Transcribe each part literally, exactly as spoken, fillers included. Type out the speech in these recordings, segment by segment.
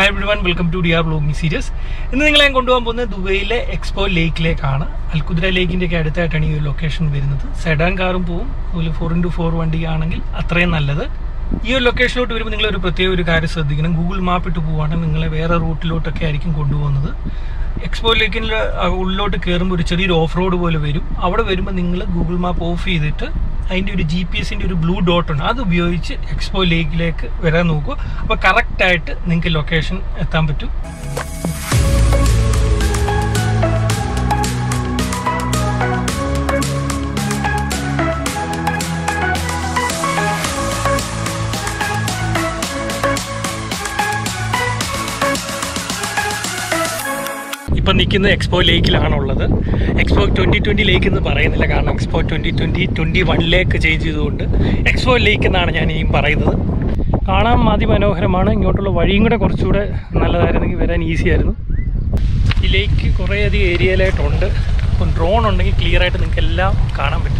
Hi everyone, welcome to D R Vlogging Series. ഇന്ന് നിങ്ങളെ ഞാൻ കൊണ്ടുപോകാൻ പോകുന്നത് ദുബൈയിലെ എക്സ്പോ ലേക്കിലേക്കാണ്. അൽകുദ്ര ലേക്കിൻ്റെ ഒക്കെ അടുത്തായിട്ടാണ് ഈ ഒരു ലൊക്കേഷൻ വരുന്നത്. സെഡാൻ കാറും പോവും, ഒരു ഫോർ ഇൻറ്റു ഫോർ വണ്ടിയാണെങ്കിൽ അത്രയും നല്ലത്. ഈ ഒരു ലൊക്കേഷനിലോട്ട് വരുമ്പോൾ നിങ്ങളൊരു പ്രത്യേക ഒരു കാര്യം ശ്രദ്ധിക്കണം. ഗൂഗിൾ മാപ്പ് ഇട്ട് പോവുകയാണെങ്കിൽ നിങ്ങളെ വേറെ റൂട്ടിലോട്ടൊക്കെ ആയിരിക്കും കൊണ്ടുപോകുന്നത്. എക്സ്പോ ലേക്കിൻ്റെ ഉള്ളിലോട്ട് കയറുമ്പോൾ ഒരു ചെറിയൊരു ഓഫ് റോഡ് പോലെ വരും. അവിടെ വരുമ്പോൾ നിങ്ങൾ ഗൂഗിൾ മാപ്പ് ഓഫ് ചെയ്തിട്ട് അതിൻ്റെ ഒരു ജി പി എസിൻ്റെ ഒരു ബ്ലൂ ഡോട്ട് ഉണ്ട്, അത് ഉപയോഗിച്ച് എക്സ്പോ ലേക്കിലേക്ക് വരാൻ നോക്കുക. അപ്പോൾ കറക്റ്റായിട്ട് നിങ്ങൾക്ക് ലൊക്കേഷൻ എത്താൻ പറ്റും. ഇപ്പം നിൽക്കുന്നത് എക്സ്പോ ലേക്കിലാണുള്ളത്. എക്സ്പോ ട്വൻറ്റി ട്വൻറ്റി ലേക്ക് എന്ന് പറയുന്നില്ല, കാരണം എക്സ്പോ ട്വൻറ്റി ട്വൻറ്റി ട്വൻറ്റി വണ്ണിലേക്ക് ചേഞ്ച് ചെയ്തുകൊണ്ട് എക്സ്പോ ലേക്ക് എന്നാണ് ഞാൻ ഈ പറയുന്നത്. കാണാൻ അതിമനോഹരമാണ്. ഇങ്ങോട്ടുള്ള വഴിയും കൂടെ കുറച്ചുകൂടെ നല്ലതായിരുന്നെങ്കിൽ വരാൻ ഈസി ആയിരുന്നു. ഈ ലേക്ക് കുറേയധികം ഏരിയയിലായിട്ടുണ്ട്. അപ്പം ഡ്രോൺ ഉണ്ടെങ്കിൽ ക്ലിയറായിട്ട് നിങ്ങൾക്ക് എല്ലാം കാണാൻ പറ്റും.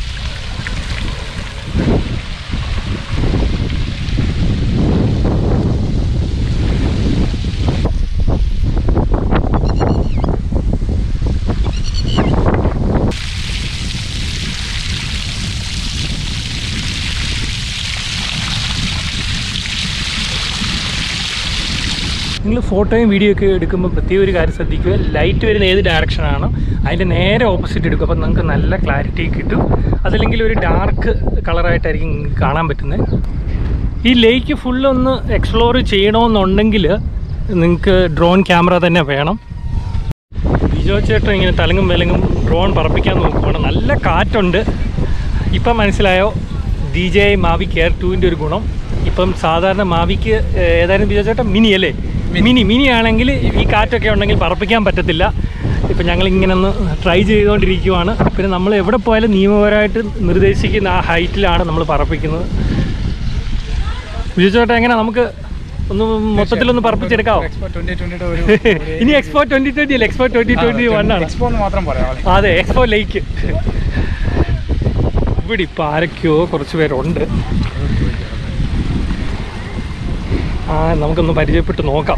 നിങ്ങൾ ഫോട്ടോയും വീഡിയോ ഒക്കെ എടുക്കുമ്പോൾ പ്രത്യേക ഒരു കാര്യം ശ്രദ്ധിക്കുക. ലൈറ്റ് വരുന്ന ഏത് ഡയറക്ഷനാണ് അതിൻ്റെ നേരെ ഓപ്പോസിറ്റ് എടുക്കും. അപ്പോൾ നിങ്ങൾക്ക് നല്ല ക്ലാരിറ്റി കിട്ടും. അതല്ലെങ്കിൽ ഒരു ഡാർക്ക് കളറായിട്ടായിരിക്കും കാണാൻ പറ്റുന്നത്. ഈ ലേക്ക് ഫുള്ളൊന്ന് എക്സ്പ്ലോർ ചെയ്യണമെന്നുണ്ടെങ്കിൽ നിങ്ങൾക്ക് ഡ്രോൺ ക്യാമറ തന്നെ വേണം. ബിജോ ചേട്ടൻ ഇങ്ങനെ തലങ്ങും വിലങ്ങും ഡ്രോൺ പറപ്പിക്കാൻ നോക്കുവാണ്. നല്ല കാറ്റുണ്ട്. ഇപ്പം മനസ്സിലായോ D J I Mavic air ടുവിൻ്റെ ഒരു ഗുണം. ഇപ്പം സാധാരണ മാവിക്ക് ഏതായാലും ബിജോ ചേട്ടൻ മിനി അല്ലേ, മിനി മിനി ആണെങ്കിൽ ഈ കാറ്റൊക്കെ ഉണ്ടെങ്കിൽ പറപ്പിക്കാൻ പറ്റത്തില്ല. ഇപ്പം ഞങ്ങളിങ്ങനെ ഒന്ന് ട്രൈ ചെയ്തുകൊണ്ടിരിക്കുവാണ്. പിന്നെ നമ്മൾ എവിടെ പോയാലും നിയമപരമായിട്ട് നിർദ്ദേശിക്കുന്ന ആ ഹൈറ്റിലാണ് നമ്മൾ പറപ്പിക്കുന്നത്. ബിജു ചേട്ടാ എങ്ങനെ നമുക്ക് ഒന്ന് മൊത്തത്തിലൊന്ന് പറപ്പിച്ചെടുക്കാവോ? ഇനി എക്സ്പോ ട്വൻറ്റി ട്വൻറ്റി അല്ലേ, എക്സ്പോ ട്വൻറ്റി ട്വൻറ്റി വൺ ആണ്. അതെ, എക്സ്പോ ലേക്ക്. ഇവിടെ ഇപ്പം ആരൊക്കെയോ കുറച്ച് പേരുണ്ട്. ആ നമുക്കൊന്ന് പരിചയപ്പെട്ട് നോക്കാം.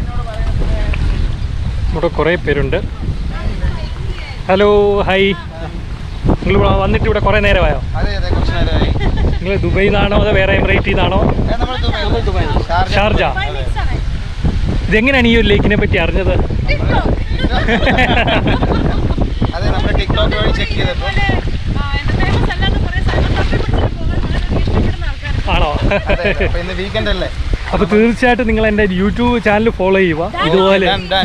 ഇവിടെ കുറേ പേരുണ്ട്. Hello, hi. നിങ്ങൾ വന്നിട്ട് ഇവിടെ കുറേ നേരമായോ? നിങ്ങൾ ദുബൈയിൽ നിന്നാണോ അതോ വേറെ എമിറേറ്റിൽ നിന്നാണോ? ഷാർജ. ഇതെങ്ങനെയാണ് ഈ ഒരു ലേക്കിനെ പറ്റി അറിഞ്ഞത്? ആണോ? അപ്പൊ തീർച്ചയായിട്ടും നിങ്ങൾ എൻ്റെ യൂട്യൂബ് ചാനൽ ഫോളോ ചെയ്യുക. ഇതുപോലെ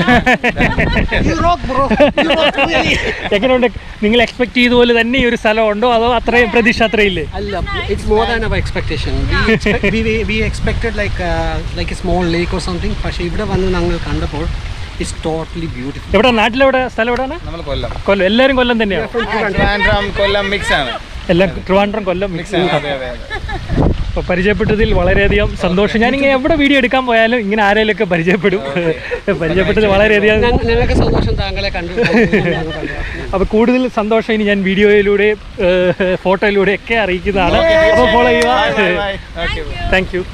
എങ്ങനെയുണ്ട്? നിങ്ങൾ എക്സ്പെക്ട് ചെയ്ത പോലെ തന്നെ ഈ ഒരു സ്ഥലം ഉണ്ടോ അതോ അത്രയും പ്രതീക്ഷ അത്രയില്ലേ? അല്ല, it's more than our expectation. We expected like like a small lake or something. പക്ഷേ ഇവിടെ വന്ന് ഞങ്ങൾ കണ്ടപ്പോൾ ഇറ്റ്സ് ടോട്ടലി ബ്യൂട്ടിഫുൾ. എവിടെ നാട്ടിലെവിടെ സ്ഥലം എവിടെയാണ്? കൊല്ലം. കൊല്ലം. എല്ലാവരും കൊല്ലം തന്നെയാണ്. കൊല്ലം മിക്സ് ആണ്. എല്ലാം ട്രിവാൻഡ്രം കൊല്ലം മിക്സ്. അപ്പോൾ പരിചയപ്പെട്ടതിൽ വളരെയധികം സന്തോഷം. ഞാനിങ്ങനെ എവിടെ വീഡിയോ എടുക്കാൻ പോയാലും ഇങ്ങനെ ആരെങ്കിലുമൊക്കെ പരിചയപ്പെടും. പരിചയപ്പെട്ടതിൽ വളരെയധികം ഞങ്ങൾക്ക് സന്തോഷം താങ്കളെ കണ്ടു. അപ്പോൾ കൂടുതൽ സന്തോഷം ഇനി ഞാൻ വീഡിയോയിലൂടെ ഫോട്ടോയിലൂടെ ഒക്കെ അറിയിക്കുന്നതാണ്. അപ്പോൾ ഫോളോ ചെയ്യുക. Thank you.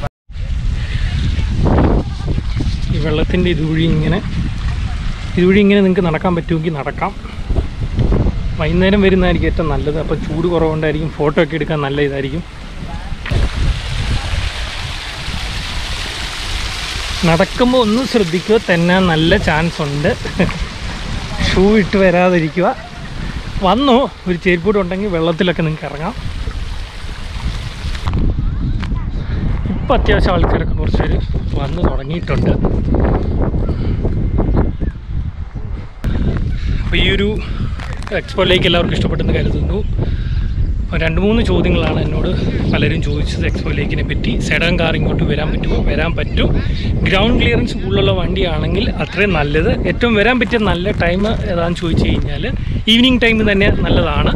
ഈ വെള്ളത്തിൻ്റെ ഇതുവഴി ഇങ്ങനെ ഇതുവഴി ഇങ്ങനെ നിങ്ങൾക്ക് നടക്കാൻ പറ്റുമെങ്കിൽ നടക്കാം. വൈകുന്നേരം വരുന്നതായിരിക്കും ഏറ്റവും നല്ലത്. അപ്പോൾ ചൂട് കുറവുണ്ടായിരിക്കും, ഫോട്ടോ ഒക്കെ എടുക്കാൻ നല്ല ഇതായിരിക്കും. നടക്കുമ്പോൾ ഒന്ന് ശ്രദ്ധിക്കുക, തന്നെ നല്ല ചാൻസ് ഉണ്ട്. ഷൂ ഇട്ട് വരാതിരിക്കുക. വന്നോ ഒരു ചെരുപ്പൂട് ഉണ്ടെങ്കിൽ വെള്ളത്തിലൊക്കെ നിങ്ങൾക്ക് ഇറങ്ങാം. ഇപ്പം അത്യാവശ്യം ആൾക്കാരൊക്കെ കുറച്ച് പേര് വന്ന് തുടങ്ങിയിട്ടുണ്ട്. അപ്പോൾ ഈ ഒരു എക്സ്പോയിലേക്ക് എല്ലാവർക്കും ഇഷ്ടപ്പെട്ടെന്ന് കരുതുന്നു. രണ്ട് മൂന്ന് ചോദ്യങ്ങളാണ് എന്നോട് പലരും ചോദിച്ചത് എക്സ്പോ ലേക്കിനെ പറ്റി. സെഡാൻ കാർ ഇങ്ങോട്ട് വരാൻ പറ്റുമോ? വരാൻ പറ്റും. ഗ്രൗണ്ട് ക്ലിയറൻസ് കൂടുതലുള്ള വണ്ടിയാണെങ്കിൽ അത്രയും നല്ലത്. ഏറ്റവും വരാൻ പറ്റിയ നല്ല ടൈം ഏതാണെന്ന് ചോദിച്ചു കഴിഞ്ഞാൽ ഈവനിങ് ടൈം തന്നെ നല്ലതാണ്.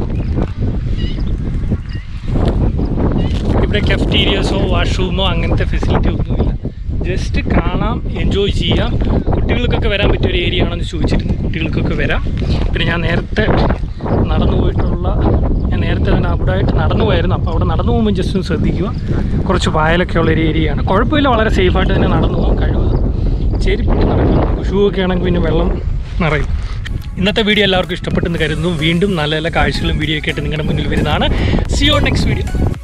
ഇവിടെ കഫ്റ്റീരിയസോ വാഷ്റൂമോ അങ്ങനത്തെ ഫെസിലിറ്റി ഒന്നുമില്ല. ജസ്റ്റ് കാണാം, എൻജോയ് ചെയ്യാം. കുട്ടികൾക്കൊക്കെ വരാൻ പറ്റിയ ഒരു ഏരിയ ആണെന്ന് ചോദിച്ചിരുന്നു. കുട്ടികൾക്കൊക്കെ വരാം. പിന്നെ ഞാൻ നേരത്തെ നടന്നു പോയിട്ടുള്ള ഞാൻ നേരത്തെ തന്നെ അവിടെ ആയിട്ട് നടന്നു പോയായിരുന്നു. അപ്പോൾ അവിടെ നടന്നു പോകുമ്പോൾ ജസ്റ്റ് ഒന്ന് ശ്രദ്ധിക്കുക. കുറച്ച് പായലൊക്കെ ഉള്ളൊരു ഏരിയയാണ്. കുഴപ്പമില്ല, വളരെ സേഫായിട്ട് തന്നെ നടന്നു പോകാൻ കഴിവ്. ചെരുപ്പിട്ട് നടക്കണം. ഷൂ ഒക്കെ ആണെങ്കിൽ പിന്നെ വെള്ളം നിറയും. ഇന്നത്തെ വീഡിയോ എല്ലാവർക്കും ഇഷ്ടപ്പെട്ടെന്ന് കരുതുന്നു. വീണ്ടും നല്ല നല്ല കാഴ്ചകളും വീഡിയോ ഒക്കെ ആയിട്ട് നിങ്ങളുടെ മുന്നിൽ വരുന്നതാണ്. See you next video.